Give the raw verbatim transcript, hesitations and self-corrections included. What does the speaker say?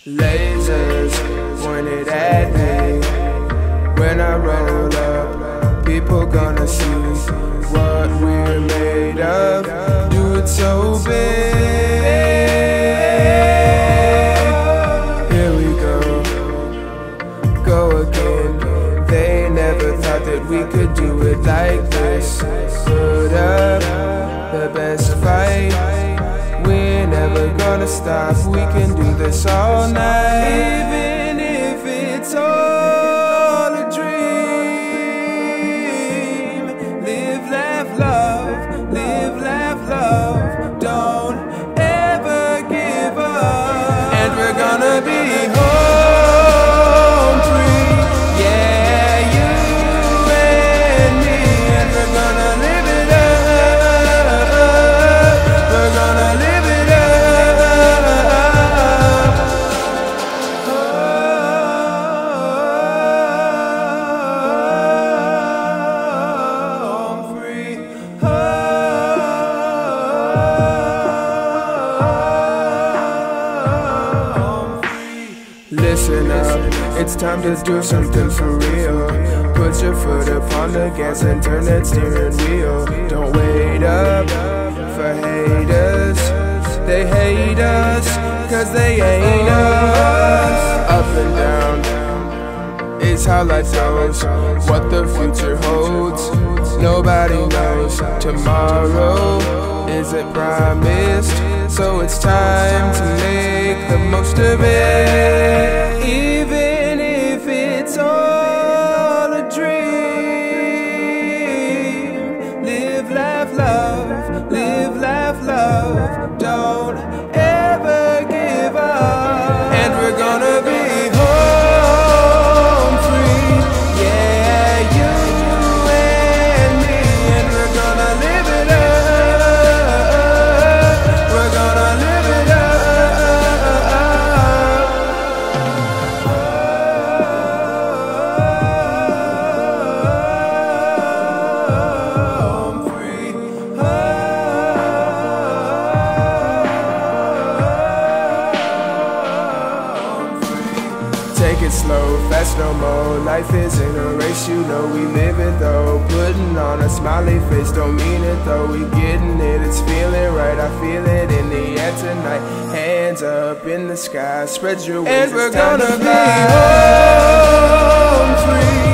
Lasers pointed at me. When I roll up, people gonna see what we're made of. Do it so big. Here we go, go again. They never thought that we could do it like this. Put up the best fight. We're never gonna stop. We can do this all night. Even if it's all a dream. Live, laugh, love. Live, laugh, love. Don't ever give up. And we're gonna be home free. Yeah, you and me. And we're gonna live it up. We're gonna live Listen up, it's time to do something for real. Put your foot upon the gas and turn that steering wheel. Don't wait up for haters. They hate us, cause they ain't us. Up and down is how life goes. What the future holds, nobody knows. Tomorrow isn't promised, so it's time to make the most of it. Even if it's all a dream. Live, laugh, love. Live, laugh, love. Don't ever give up. And we're gonna be home free. Yeah, you and me. And we're gonna live it up. We're gonna live it up. Home free. Home free. Take it slow, fast no more. Life isn't a race, you know we live it though. Putting on a smiley face don't mean it though. We getting it, it's feeling right. I feel it in the air tonight. Hands up in the sky, spread your wings. And we're gonna be home free.